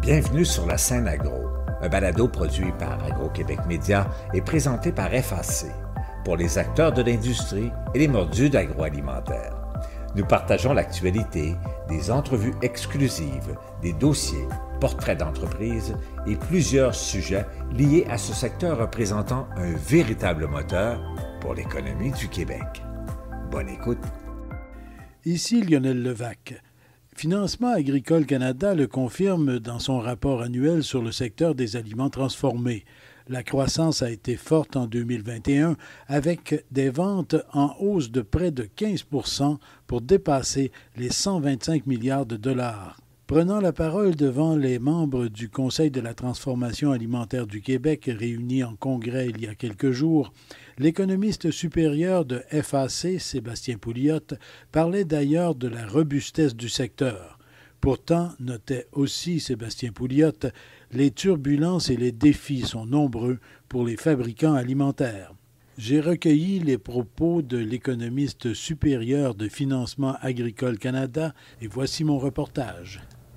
Bienvenue sur la scène agro, un balado produit par Agro-Québec Média et présenté par FAC, pour les acteurs de l'industrie et les mordus d'agroalimentaire. Nous partageons l'actualité, des entrevues exclusives, des dossiers, portraits d'entreprises et plusieurs sujets liés à ce secteur représentant un véritable moteur pour l'économie du Québec. Bonne écoute. Ici Lionel Levac. Financement Agricole Canada le confirme dans son rapport annuel sur le secteur des aliments transformés. La croissance a été forte en 2021 avec des ventes en hausse de près de 15 % pour dépasser les 125 milliards de dollars. Prenant la parole devant les membres du Conseil de la transformation alimentaire du Québec réunis en congrès il y a quelques jours, l'économiste supérieur de FAC, Sébastien Pouliot, parlait d'ailleurs de la robustesse du secteur. Pourtant, notait aussi Sébastien Pouliot, les turbulences et les défis sont nombreux pour les fabricants alimentaires. J'ai recueilli les propos de l'économiste supérieur de Financement Agricole Canada et voici mon reportage.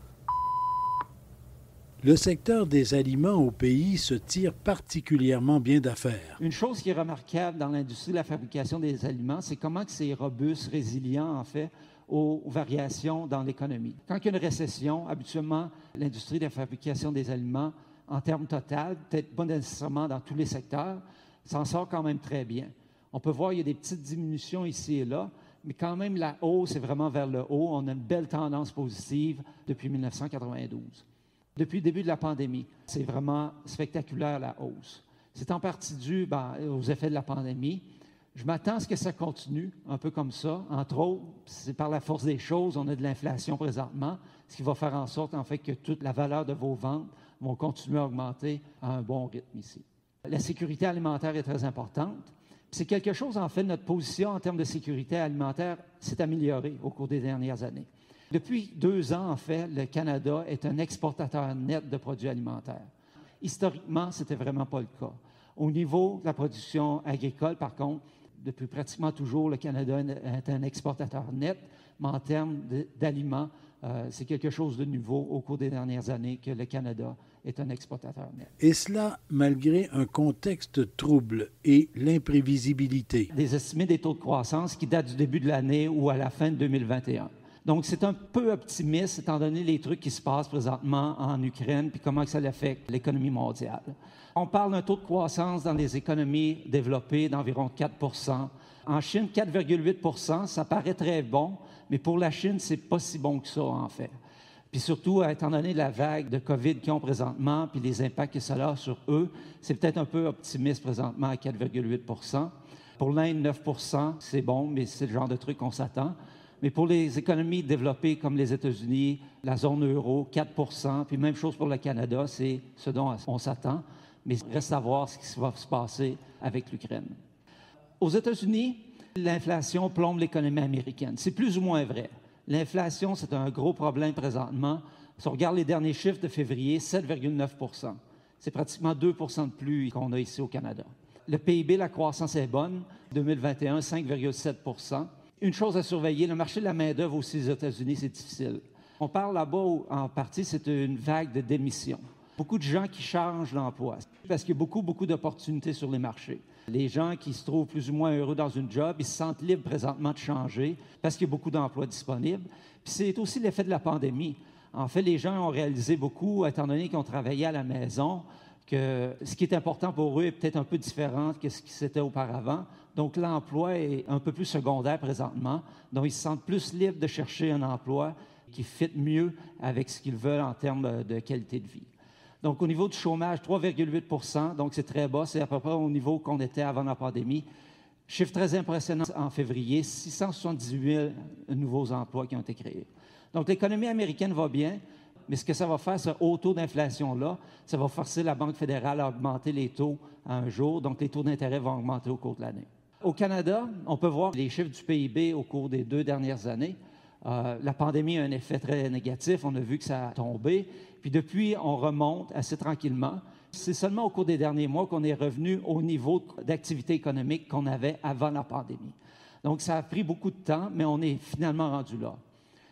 Le secteur des aliments au pays se tire particulièrement bien d'affaires. Une chose qui est remarquable dans l'industrie de la fabrication des aliments, c'est comment c'est robuste, résilient, en fait, aux variations dans l'économie. Quand il y a une récession, habituellement, l'industrie de la fabrication des aliments, en termes total, peut-être pas nécessairement dans tous les secteurs, s'en sort quand même très bien. On peut voir qu'il y a des petites diminutions ici et là, mais quand même, la hausse est vraiment vers le haut. On a une belle tendance positive depuis 1992. Depuis le début de la pandémie, c'est vraiment spectaculaire la hausse. C'est en partie dû aux effets de la pandémie. Je m'attends à ce que ça continue un peu comme ça. Entre autres, c'est par la force des choses, on a de l'inflation présentement, ce qui va faire en sorte en fait que toute la valeur de vos ventes vont continuer à augmenter à un bon rythme ici. La sécurité alimentaire est très importante. C'est quelque chose, en fait, notre position en termes de sécurité alimentaire s'est améliorée au cours des dernières années. Depuis 2 ans, en fait, le Canada est un exportateur net de produits alimentaires. Historiquement, ce n'était vraiment pas le cas. Au niveau de la production agricole, par contre, depuis pratiquement toujours, le Canada est un exportateur net, mais en termes d'aliments, c'est quelque chose de nouveau au cours des dernières années que le Canada est un exportateur net. Et cela malgré un contexte trouble et l'imprévisibilité. Des estimés des taux de croissance qui datent du début de l'année ou à la fin de 2021. Donc, c'est un peu optimiste, étant donné les trucs qui se passent présentement en Ukraine puis comment ça affecte l'économie mondiale. On parle d'un taux de croissance dans les économies développées d'environ 4 % En Chine, 4,8 % ça paraît très bon, mais pour la Chine, c'est pas si bon que ça, en fait. Puis surtout, étant donné la vague de COVID qu'ils ont présentement puis les impacts que ça a sur eux, c'est peut-être un peu optimiste présentement à 4,8 % Pour l'Inde, 9 % c'est bon, mais c'est le genre de truc qu'on s'attend. Mais pour les économies développées comme les États-Unis, la zone euro, 4 % puis même chose pour le Canada, c'est ce dont on s'attend. Mais il reste à voir ce qui va se passer avec l'Ukraine. Aux États-Unis, l'inflation plombe l'économie américaine. C'est plus ou moins vrai. L'inflation, c'est un gros problème présentement. Si on regarde les derniers chiffres de février, 7,9 %. C'est pratiquement 2 % de plus qu'on a ici au Canada. Le PIB, la croissance est bonne. 2021, 5,7 %. Une chose à surveiller, le marché de la main-d'œuvre aussi aux États-Unis, c'est difficile. On parle là-bas, en partie, c'est une vague de démission. Beaucoup de gens qui changent d'emploi parce qu'il y a beaucoup d'opportunités sur les marchés. Les gens qui se trouvent plus ou moins heureux dans une job, ils se sentent libres présentement de changer parce qu'il y a beaucoup d'emplois disponibles. Puis c'est aussi l'effet de la pandémie. En fait, les gens ont réalisé beaucoup, étant donné qu'ils ont travaillé à la maison, que ce qui est important pour eux est peut-être un peu différent que ce qui c'était auparavant. Donc, l'emploi est un peu plus secondaire présentement. Donc, ils se sentent plus libres de chercher un emploi qui fit mieux avec ce qu'ils veulent en termes de qualité de vie. Donc, au niveau du chômage, 3,8 %, donc c'est très bas. C'est à peu près au niveau qu'on était avant la pandémie. Chiffre très impressionnant en février, 678 000 nouveaux emplois qui ont été créés. Donc, l'économie américaine va bien. Mais ce que ça va faire, ce haut taux d'inflation-là, ça va forcer la Banque fédérale à augmenter les taux à un jour. Donc, les taux d'intérêt vont augmenter au cours de l'année. Au Canada, on peut voir les chiffres du PIB au cours des 2 dernières années. La pandémie a un effet très négatif. On a vu que ça a tombé. Puis depuis, on remonte assez tranquillement. C'est seulement au cours des derniers mois qu'on est revenu au niveau d'activité économique qu'on avait avant la pandémie. Donc, ça a pris beaucoup de temps, mais on est finalement rendu là.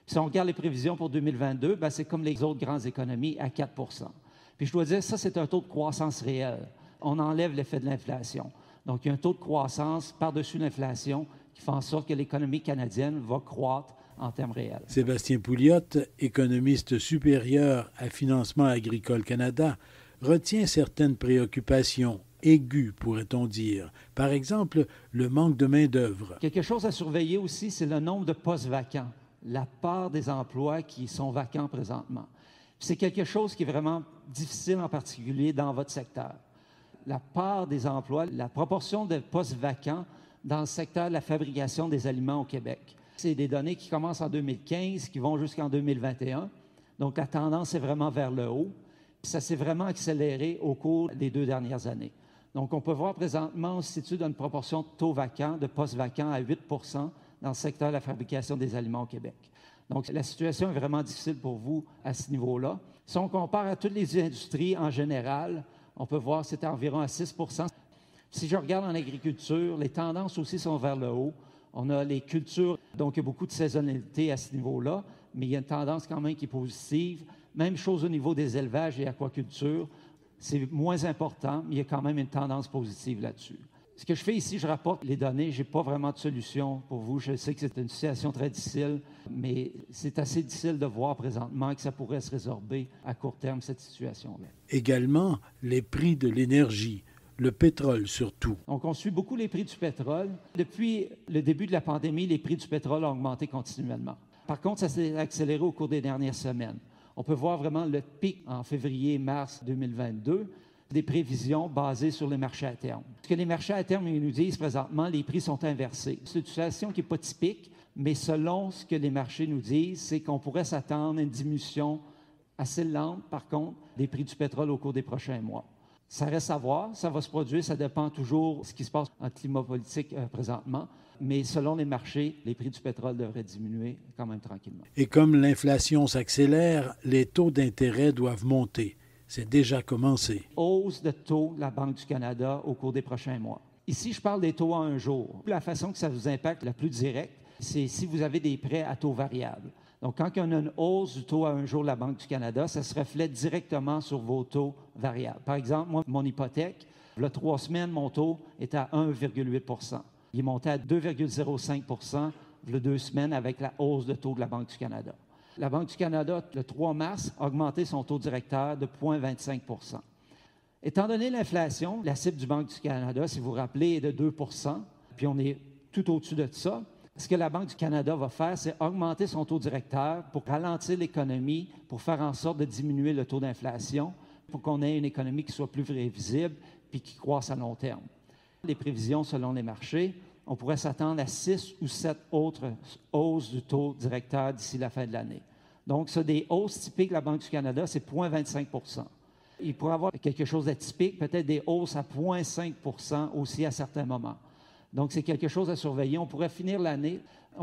Si on regarde les prévisions pour 2022, bien, c'est comme les autres grandes économies à 4 %. Puis je dois dire, ça, c'est un taux de croissance réel. On enlève l'effet de l'inflation. Donc, il y a un taux de croissance par-dessus l'inflation qui fait en sorte que l'économie canadienne va croître en termes réels. Sébastien Pouliot, économiste supérieur à Financement agricole Canada, retient certaines préoccupations aiguës, pourrait-on dire. Par exemple, le manque de main-d'œuvre. Quelque chose à surveiller aussi, c'est le nombre de postes vacants, la part des emplois qui sont vacants présentement. C'est quelque chose qui est vraiment difficile, en particulier dans votre secteur. La part des emplois, la proportion de postes vacants dans le secteur de la fabrication des aliments au Québec. C'est des données qui commencent en 2015, qui vont jusqu'en 2021. Donc, la tendance est vraiment vers le haut. Puis ça s'est vraiment accéléré au cours des 2 dernières années. Donc, on peut voir présentement, on se situe dans une proportion de taux vacants, de postes vacants à 8 % dans le secteur de la fabrication des aliments au Québec. Donc, la situation est vraiment difficile pour vous à ce niveau-là. Si on compare à toutes les industries en général, on peut voir que c'est environ à 6 %. Si je regarde en agriculture, les tendances aussi sont vers le haut. On a les cultures, donc il y a beaucoup de saisonnalité à ce niveau-là, mais il y a une tendance quand même qui est positive. Même chose au niveau des élevages et aquaculture. C'est moins important, mais il y a quand même une tendance positive là-dessus. Ce que je fais ici, je rapporte les données. Je n'ai pas vraiment de solution pour vous. Je sais que c'est une situation très difficile, mais c'est assez difficile de voir présentement que ça pourrait se résorber à court terme, cette situation-là. Également, les prix de l'énergie, le pétrole surtout. Donc, on suit beaucoup les prix du pétrole. Depuis le début de la pandémie, les prix du pétrole ont augmenté continuellement. Par contre, ça s'est accéléré au cours des dernières semaines. On peut voir vraiment le pic en février-mars 2022, des prévisions basées sur les marchés à terme. Ce que les marchés à terme nous disent présentement, les prix sont inversés. C'est une situation qui n'est pas typique, mais selon ce que les marchés nous disent, c'est qu'on pourrait s'attendre à une diminution assez lente, par contre, des prix du pétrole au cours des prochains mois. Ça reste à voir, ça va se produire, ça dépend toujours de ce qui se passe en climat politique présentement, mais selon les marchés, les prix du pétrole devraient diminuer quand même tranquillement. Et comme l'inflation s'accélère, les taux d'intérêt doivent monter. C'est déjà commencé. Hausse de taux de la Banque du Canada au cours des prochains mois. Ici, je parle des taux à un jour. La façon que ça vous impacte la plus directe, c'est si vous avez des prêts à taux variable. Donc, quand on a une hausse du taux à un jour de la Banque du Canada, ça se reflète directement sur vos taux variables. Par exemple, moi, mon hypothèque, il y a 3 semaines, mon taux est à 1,8 %. Il est monté à 2,05 % il y a 2 semaines avec la hausse de taux de la Banque du Canada. La Banque du Canada, le 3 mars, a augmenté son taux directeur de 0,25 %. Étant donné l'inflation, la cible du Banque du Canada, si vous vous rappelez, est de 2 %, puis on est tout au-dessus de ça. Ce que la Banque du Canada va faire, c'est augmenter son taux directeur pour ralentir l'économie, pour faire en sorte de diminuer le taux d'inflation, pour qu'on ait une économie qui soit plus prévisible puis qui croisse à long terme. Les prévisions selon les marchés, on pourrait s'attendre à 6 ou 7 autres hausses du taux directeur d'ici la fin de l'année. Donc, ça, des hausses typiques de la Banque du Canada, c'est 0,25 %. Il pourrait y avoir quelque chose d'atypique, peut-être des hausses à 0,5 % aussi à certains moments. Donc, c'est quelque chose à surveiller. On pourrait finir l'année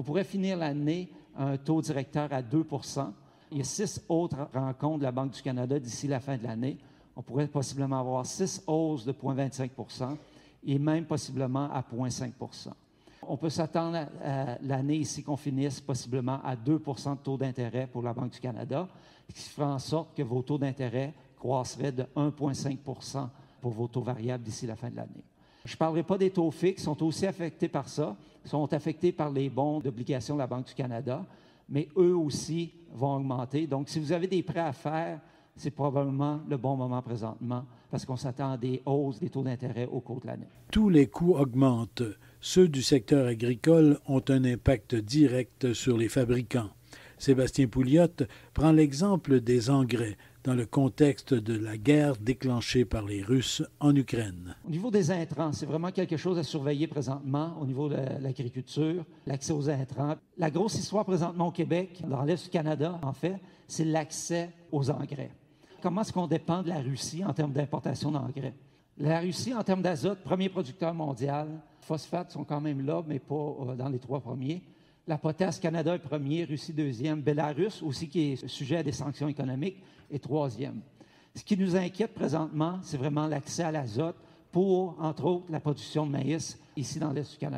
à un taux directeur à 2 %. Il y a 6 autres rencontres de la Banque du Canada d'ici la fin de l'année. On pourrait possiblement avoir 6 hausses de 0,25 % et même possiblement à 0,5 %. On peut s'attendre à l'année ici qu'on finisse possiblement à 2 % de taux d'intérêt pour la Banque du Canada, ce qui fera en sorte que vos taux d'intérêt croisseraient de 1,5 % pour vos taux variables d'ici la fin de l'année. Je ne parlerai pas des taux fixes, sont aussi affectés par ça, sont affectés par les bons d'obligation de la Banque du Canada, mais eux aussi vont augmenter. Donc, si vous avez des prêts à faire, c'est probablement le bon moment présentement parce qu'on s'attend à des hausses des taux d'intérêt au cours de l'année. Tous les coûts augmentent. Ceux du secteur agricole ont un impact direct sur les fabricants. Sébastien Pouliot prend l'exemple des engrais dans le contexte de la guerre déclenchée par les Russes en Ukraine. Au niveau des intrants, c'est vraiment quelque chose à surveiller présentement au niveau de l'agriculture, l'accès aux intrants. La grosse histoire présentement au Québec, dans l'Est du Canada, en fait, c'est l'accès aux engrais. Comment est-ce qu'on dépend de la Russie en termes d'importation d'engrais? La Russie, en termes d'azote, premier producteur mondial. Phosphates sont quand même là, mais pas dans les 3 premiers. La potasse, Canada est premier, Russie deuxième, Bélarus aussi qui est sujet à des sanctions économiques est 3e. Ce qui nous inquiète présentement, c'est vraiment l'accès à l'azote pour, entre autres, la production de maïs ici dans l'Est du Canada.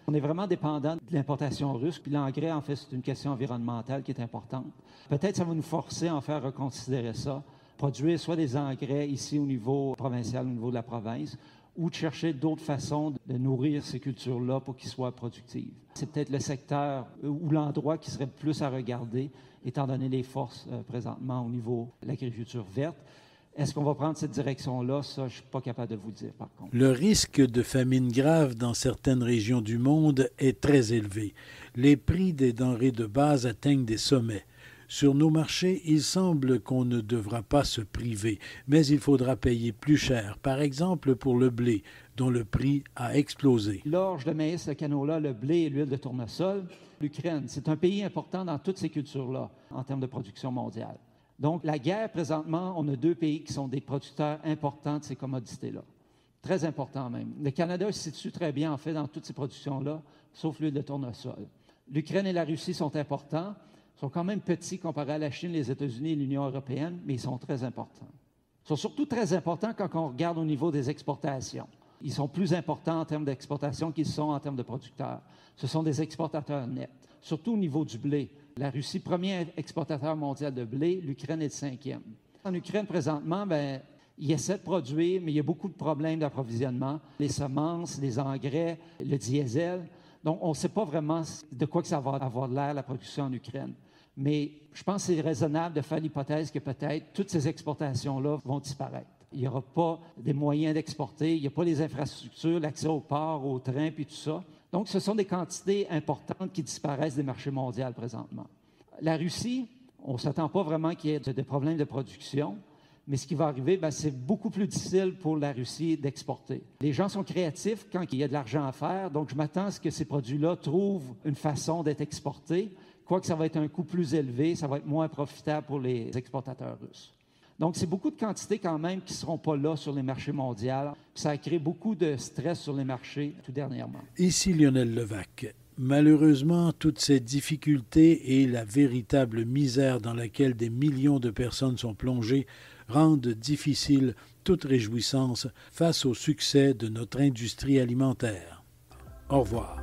On est vraiment dépendant de l'importation russe, puis l'engrais, en fait, c'est une question environnementale qui est importante. Peut-être ça va nous forcer à en faire reconsidérer ça, produire soit des engrais ici au niveau provincial, au niveau de la province, ou de chercher d'autres façons de nourrir ces cultures-là pour qu'ils soient productives. C'est peut-être le secteur ou l'endroit qui serait plus à regarder, étant donné les forces présentement au niveau de l'agriculture verte. Est-ce qu'on va prendre cette direction-là? Ça, je ne suis pas capable de vous le dire, par contre. Le risque de famine grave dans certaines régions du monde est très élevé. Les prix des denrées de base atteignent des sommets. Sur nos marchés, il semble qu'on ne devra pas se priver, mais il faudra payer plus cher, par exemple pour le blé, dont le prix a explosé. L'orge, le maïs, le canola, le blé et l'huile de tournesol, l'Ukraine, c'est un pays important dans toutes ces cultures-là en termes de production mondiale. Donc, la guerre, présentement, on a 2 pays qui sont des producteurs importants de ces commodités-là. Très importants même. Le Canada se situe très bien, en fait, dans toutes ces productions-là, sauf l'huile de tournesol. L'Ukraine et la Russie sont importants, sont quand même petits comparés à la Chine, les États-Unis et l'Union européenne, mais ils sont très importants. Ils sont surtout très importants quand on regarde au niveau des exportations. Ils sont plus importants en termes d'exportation qu'ils sont en termes de producteurs. Ce sont des exportateurs nets, surtout au niveau du blé. La Russie, premier exportateur mondial de blé, l'Ukraine est le 5e. En Ukraine, présentement, ils essaient de produire, mais il y a beaucoup de problèmes d'approvisionnement. Les semences, les engrais, le diesel. Donc, on ne sait pas vraiment de quoi que ça va avoir l'air, la production en Ukraine. Mais je pense que c'est raisonnable de faire l'hypothèse que peut-être toutes ces exportations-là vont disparaître. Il n'y aura pas des moyens d'exporter, il n'y a pas les infrastructures, l'accès au port, au train, puis tout ça. Donc, ce sont des quantités importantes qui disparaissent des marchés mondiaux présentement. La Russie, on ne s'attend pas vraiment qu'il y ait des problèmes de production, mais ce qui va arriver, c'est beaucoup plus difficile pour la Russie d'exporter. Les gens sont créatifs quand il y a de l'argent à faire, donc je m'attends à ce que ces produits-là trouvent une façon d'être exportés, quoique ça va être un coût plus élevé, ça va être moins profitable pour les exportateurs russes. Donc, c'est beaucoup de quantités quand même qui ne seront pas là sur les marchés mondiaux. Ça a créé beaucoup de stress sur les marchés tout dernièrement. Ici Lionel Levac. Malheureusement, toutes ces difficultés et la véritable misère dans laquelle des millions de personnes sont plongées rendent difficile toute réjouissance face au succès de notre industrie alimentaire. Au revoir.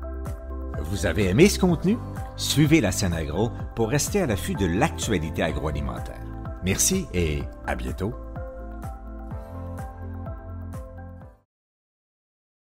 Vous avez aimé ce contenu? Suivez la Scène Agro pour rester à l'affût de l'actualité agroalimentaire. Merci et à bientôt.